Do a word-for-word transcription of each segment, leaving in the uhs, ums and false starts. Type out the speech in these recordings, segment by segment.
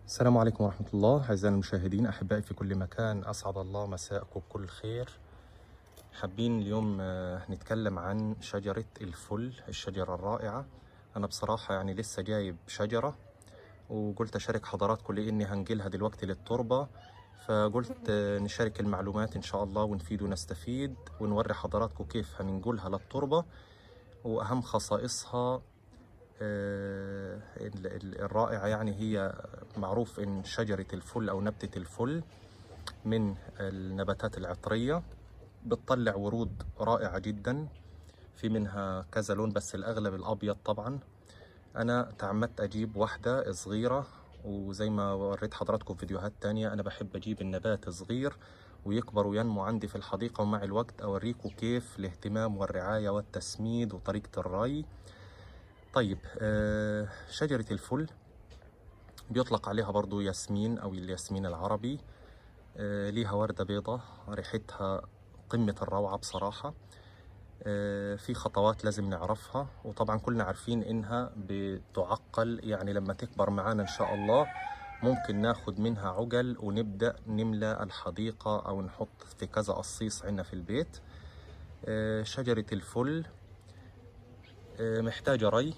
السلام عليكم ورحمة الله. أعزائي المشاهدين أحبائي في كل مكان، أسعد الله مساءكم بكل خير. حابين اليوم آه، نتكلم عن شجرة الفل، الشجرة الرائعة. أنا بصراحة يعني لسه جايب شجرة وقلت أشارك حضراتكم لأني هنقلها دلوقتي للتربة، فقلت آه، نشارك المعلومات إن شاء الله ونفيد ونستفيد ونوري حضراتكم كيف هننقلها للتربة وأهم خصائصها آه، الرائعة. يعني هي معروف إن شجرة الفل أو نبتة الفل من النباتات العطرية، بتطلع ورود رائعة جدا، في منها كذا لون بس الأغلب الأبيض طبعا. أنا تعمدت أجيب واحدة صغيرة، وزي ما وريت حضراتكم في فيديوهات تانية أنا بحب أجيب النبات صغير ويكبر وينمو عندي في الحديقة، ومع الوقت أوريكم كيف الاهتمام والرعاية والتسميد وطريقة الري. طيب آه، شجرة الفل بيطلق عليها برضو ياسمين أو الياسمين العربي. آه، ليها وردة بيضة ريحتها قمة الروعة بصراحة. آه، في خطوات لازم نعرفها، وطبعا كلنا عارفين إنها بتعقل، يعني لما تكبر معانا إن شاء الله ممكن ناخد منها عقل ونبدأ نملى الحديقة أو نحط في كذا قصيص عنا في البيت. آه، شجرة الفل آه، محتاجة ري،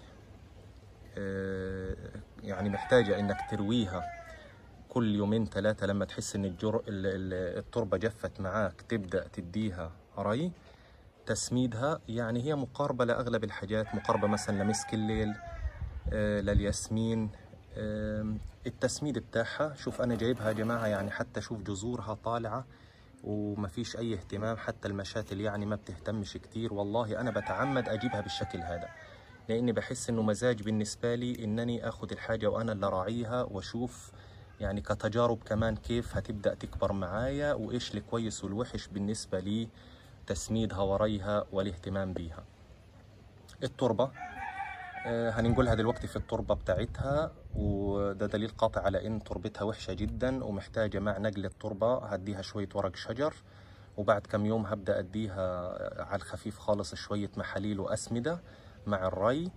يعني محتاجة انك ترويها كل يومين ثلاثة. لما تحس ان الجر... التربة جفت معاك تبدأ تديها ري. تسميدها يعني هي مقاربة لأغلب الحاجات، مقاربة مثلا لمسك الليل، آه للياسمين. آه التسميد بتاعها، شوف أنا جايبها يا جماعة، يعني حتى شوف جذورها طالعة ومفيش أي اهتمام، حتى المشاتل يعني ما بتهتمش كتير. والله أنا بتعمد أجيبها بالشكل هذا لاني بحس انه مزاج بالنسبه لي انني اخذ الحاجه وانا اللي راعيها، واشوف يعني كتجارب كمان كيف هتبدا تكبر معايا وايش الكويس والوحش بالنسبه لي تسميدها وريها والاهتمام بيها. التربه آه هننقلها دلوقتي في التربه بتاعتها، وده دليل قاطع على ان تربتها وحشه جدا ومحتاجه مع نقل التربه هديها شويه ورق شجر، وبعد كم يوم هبدا اديها على الخفيف خالص شويه محاليل واسمده مع الري.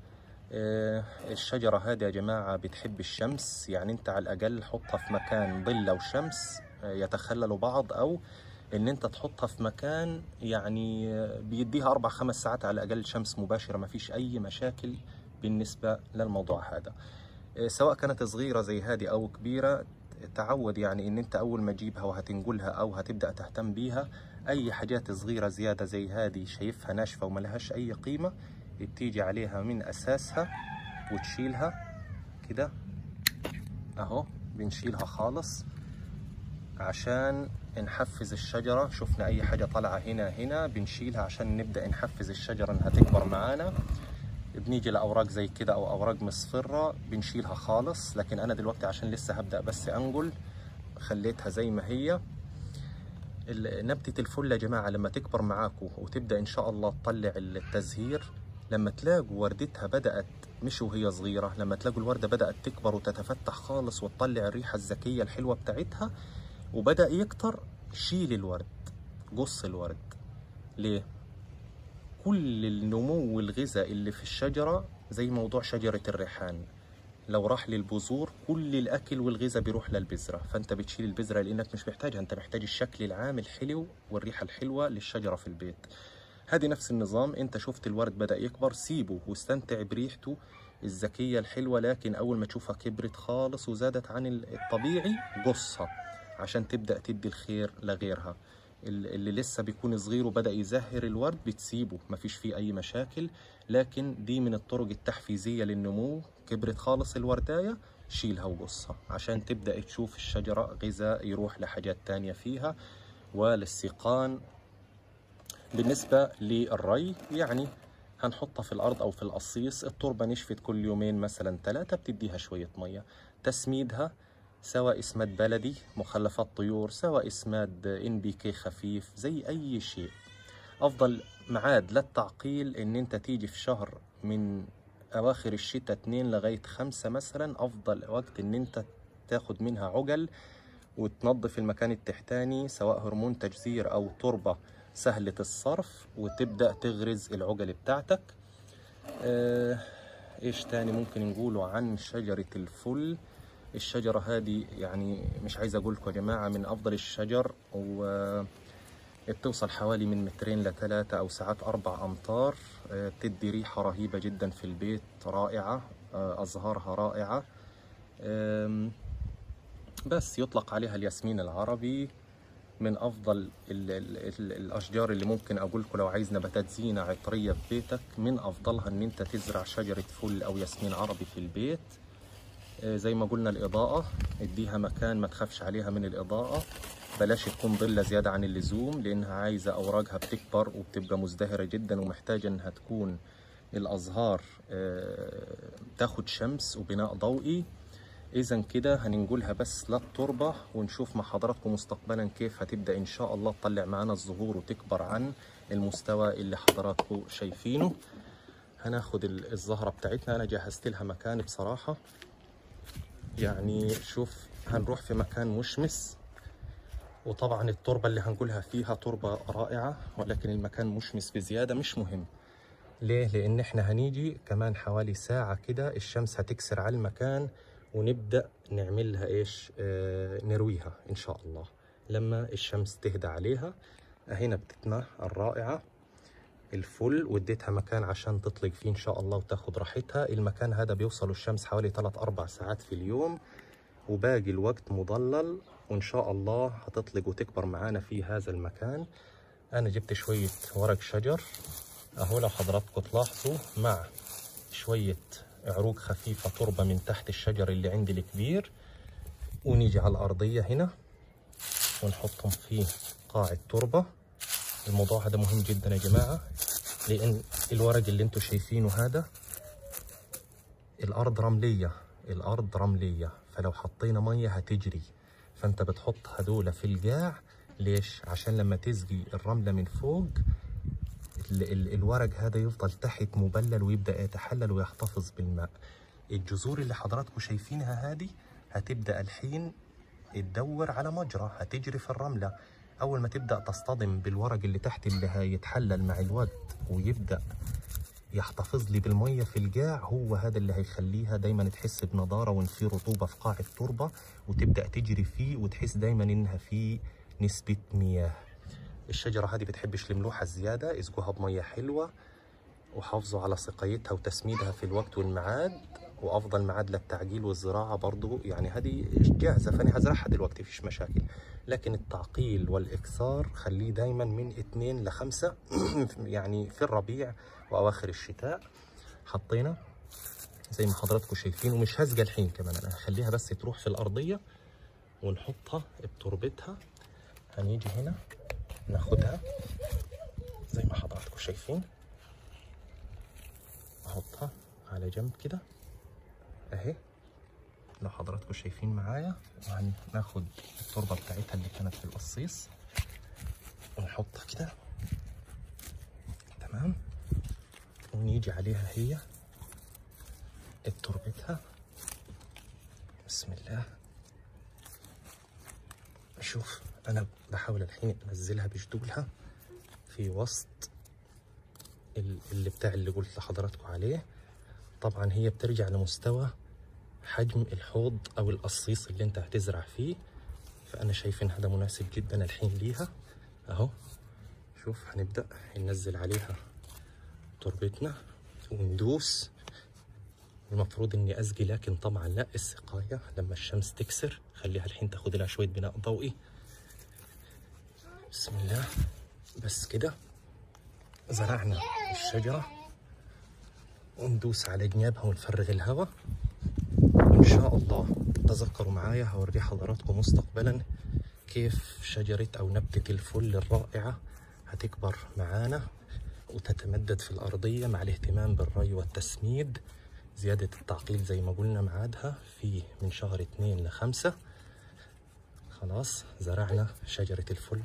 الشجرة هذه يا جماعة بتحب الشمس، يعني انت على الأقل حطها في مكان ظل أو شمس يتخللوا بعض، أو ان انت تحطها في مكان يعني بيديها أربع خمس ساعات على الأقل شمس مباشرة، ما فيش أي مشاكل بالنسبة للموضوع هذا. سواء كانت صغيرة زي هذه أو كبيرة، تعود يعني ان انت أول ما تجيبها وهتنقلها أو هتبدأ تهتم بيها، أي حاجات صغيرة زيادة زي هذه شايفها ناشفة وملهاش أي قيمة بتيجي عليها من أساسها وتشيلها كده اهو. بنشيلها خالص عشان نحفز الشجرة. شفنا اي حاجة طالعة هنا هنا بنشيلها عشان نبدأ نحفز الشجرة انها تكبر معانا. بنيجي لأوراق زي كده او اوراق مصفرة بنشيلها خالص، لكن انا دلوقتي عشان لسه هبدأ بس انقل خليتها زي ما هي. نبتة الفل يا جماعة لما تكبر معاكم وتبدأ إن شاء الله تطلع التزهير، لما تلاقوا وردتها بدأت مش وهي صغيرة، لما تلاقوا الوردة بدأت تكبر وتتفتح خالص وتطلع الريحة الزكية الحلوة بتاعتها وبدأ يكتر، شيل الورد، قص الورد. ليه؟ كل النمو والغذاء اللي في الشجرة زي موضوع شجرة الريحان، لو راح للبذور كل الاكل والغذاء بيروح للبذره، فانت بتشيل البذره لانك مش محتاجها، انت محتاج الشكل العام الحلو والريحه الحلوه للشجره في البيت. هذه نفس النظام، انت شفت الورد بدا يكبر سيبه واستمتع بريحته الزكيه الحلوه، لكن اول ما تشوفها كبرت خالص وزادت عن الطبيعي قصها عشان تبدا تدي الخير لغيرها. اللي لسه بيكون صغير وبدأ يزهر الورد بتسيبه مفيش فيه أي مشاكل، لكن دي من الطرق التحفيزية للنمو. كبرت خالص الورداية شيلها وقصها عشان تبدأ تشوف الشجرة غذاء يروح لحاجات تانية فيها وللسيقان. بالنسبة للري يعني هنحطها في الأرض أو في القصيص، التربة نشفت كل يومين مثلا ثلاثة بتديها شوية مية. تسميدها سواء اسماد بلدي مخلفات طيور، سواء اسماد ان بي كي خفيف، زي اي شيء. افضل معاد للتعقيل ان انت تيجي في شهر من اواخر الشتاء اتنين لغاية خمسة مثلا، افضل وقت ان انت تاخد منها عقل وتنظف المكان التحتاني سواء هرمون تجزير او تربة سهلة الصرف، وتبدأ تغرز العقل بتاعتك. اه ايش تاني ممكن نقوله عن شجرة الفل؟ الشجرة هذه يعني مش عايز أقول لكم يا جماعة من أفضل الشجر، وبتوصل حوالي من مترين لثلاثة أو ساعات أربع أمتار. بتدي ريحة رهيبة جدا في البيت، رائعة، أزهارها رائعة. بس يطلق عليها الياسمين العربي. من أفضل ال ال ال الأشجار اللي ممكن أقول لكم لو عايز نباتات زينة عطرية في بيتك، من أفضلها إن أنت تزرع شجرة فل أو ياسمين عربي في البيت. زي ما قلنا الإضاءة، اديها مكان ما تخافش عليها من الإضاءة، بلاش تكون ظلة زيادة عن اللزوم، لأنها عايزة أوراقها بتكبر وبتبقى مزدهرة جدا، ومحتاجة إنها تكون الأزهار تاخد شمس وبناء ضوئي. إذا كده هننقلها بس للتربة، ونشوف مع حضراتكم مستقبلا كيف هتبدأ إن شاء الله تطلع معانا الزهور وتكبر عن المستوى اللي حضراتكم شايفينه. هناخد الزهرة بتاعتنا، أنا جهزت لها مكان بصراحة، يعني شوف هنروح في مكان مشمس، وطبعا التربة اللي هنقولها فيها تربة رائعة، ولكن المكان مشمس بزيادة. مش مهم ليه؟ لأن احنا هنيجي كمان حوالي ساعة كده الشمس هتكسر على المكان، ونبدأ نعملها ايش، آه نرويها ان شاء الله لما الشمس تهدى عليها. هنا بتتنا الرائعة الفل، واديتها مكان عشان تطلق فيه ان شاء الله وتاخد راحتها. المكان هذا بيوصل الشمس حوالي ثلاث أربع ساعات في اليوم، وباقي الوقت مظلل، وان شاء الله هتطلق وتكبر معانا في هذا المكان. انا جبت شوية ورق شجر اهو لو حضراتكم تلاحظوا، مع شوية عروق خفيفة تربة من تحت الشجر اللي عندي الكبير، ونيجي على الأرضية هنا ونحطهم في قاع التربة. الموضوع هذا مهم جدا يا جماعة، لأن الورق اللي انتم شايفينه هذا الأرض رملية، الأرض رملية، فلو حطينا مية هتجري، فأنت بتحط هدول في القاع. ليش؟ عشان لما تسقي الرملة من فوق ال ال الورق هذا يفضل تحت مبلل ويبدأ يتحلل ويحتفظ بالماء. الجذور اللي حضراتكم شايفينها هذه هتبدأ الحين تدور على مجرى، هتجري في الرملة. أول ما تبدأ تصطدم بالورق اللي تحت اللي هيتحلل مع الوقت ويبدأ يحتفظ لي بالمية في القاع، هو هذا اللي هيخليها دايما تحس بنضارة وإن في رطوبة في قاع التربة، وتبدأ تجري فيه وتحس دايما إنها في نسبة مياه. الشجرة هذه بتحبش الملوحة الزيادة، اسقوها بمية حلوة، وحافظوا على سقايتها وتسميدها في الوقت والميعاد، وأفضل ميعاد للتعجيل والزراعة برضو. يعني هذه جاهزة فأنا هزرعها دلوقتي مفيش مشاكل، لكن التعقيل والإكثار خليه دايما من اثنين لخمسة يعني في الربيع وأواخر الشتاء. حطينا زي ما حضراتكم شايفين، ومش هزقة الحين كمان، أنا هخليها بس تروح في الأرضية ونحطها بتربتها. هنيجي هنا ناخدها زي ما حضراتكم شايفين، احطها على جنب كده اهي لو حضراتكم شايفين معايا. وهناخد التربه بتاعتها اللي كانت في القصيص ونحطها كده تمام، ونيجي عليها هي تربتها. بسم الله. شوف انا بحاول الحين انزلها بجدولها في وسط اللي بتاع اللي قلت لحضراتكم عليه. طبعا هي بترجع لمستوى حجم الحوض او القصيص اللي انت هتزرع فيه، فانا شايف ان هذا مناسب جدا الحين ليها اهو. شوف هنبدأ ننزل عليها تربتنا وندوس. المفروض اني اسقي، لكن طبعا لا، السقاية لما الشمس تكسر خليها الحين تاخد لها شوية بناء ضوئي. بسم الله. بس كده زرعنا الشجرة، وندوس على جنابها ونفرغ الهواء، وإن شاء الله تذكروا معايا هوري حضراتكم مستقبلا كيف شجرة أو نبتة الفل الرائعة هتكبر معانا وتتمدد في الأرضية مع الاهتمام بالري والتسميد. زيادة التعقيل زي ما قلنا معادها في من شهر اتنين لخمسة. خلاص زرعنا شجرة الفل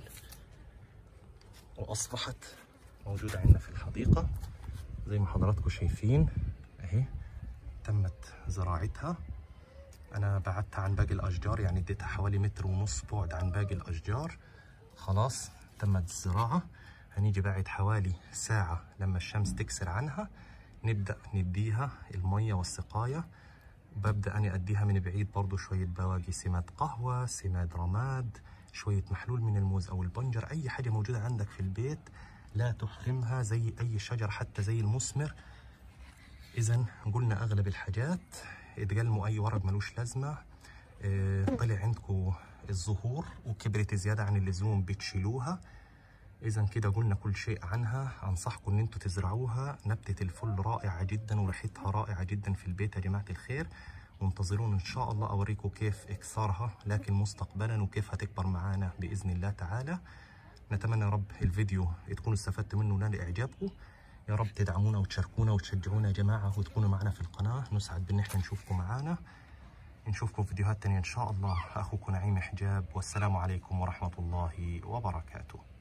وأصبحت موجودة عندنا في الحديقة زي ما حضراتكم شايفين اهي. تمت زراعتها، انا بعدتها عن باقي الاشجار، يعني اديتها حوالي متر ونص بعد عن باقي الاشجار. خلاص تمت الزراعة. هنيجي بعد حوالي ساعة لما الشمس تكسر عنها نبدأ نديها المية والسقاية وببدأ أنا أديها من بعيد برضو شوية بواقي سماد قهوة، سماد رماد، شوية محلول من الموز أو البنجر، أي حاجة موجودة عندك في البيت لا تحرمها، زي أي شجر حتى زي المثمر. إذا قلنا أغلب الحاجات، اتقلموا أي ورق ملوش لازمة. اه طلع عندكم الزهور وكبرت زيادة عن اللزوم بتشيلوها. إذا كده قلنا كل شيء عنها. أنصحكم إن أنتوا تزرعوها. نبتة الفل رائعة جدا وريحتها رائعة جدا في البيت يا جماعة الخير. وانتظرون إن شاء الله أوريكم كيف إكثارها لكن مستقبلا، وكيف هتكبر معانا بإذن الله تعالى. نتمنى يا رب الفيديو تكونوا استفدتوا منه ونال إعجابكم. يا رب تدعمونا وتشاركونا وتشجعونا يا جماعة وتكونوا معنا في القناة. نسعد بإن احنا نشوفكم معانا. نشوفكم في فيديوهات تانية إن شاء الله. أخوكم نعيم حجاب، والسلام عليكم ورحمة الله وبركاته.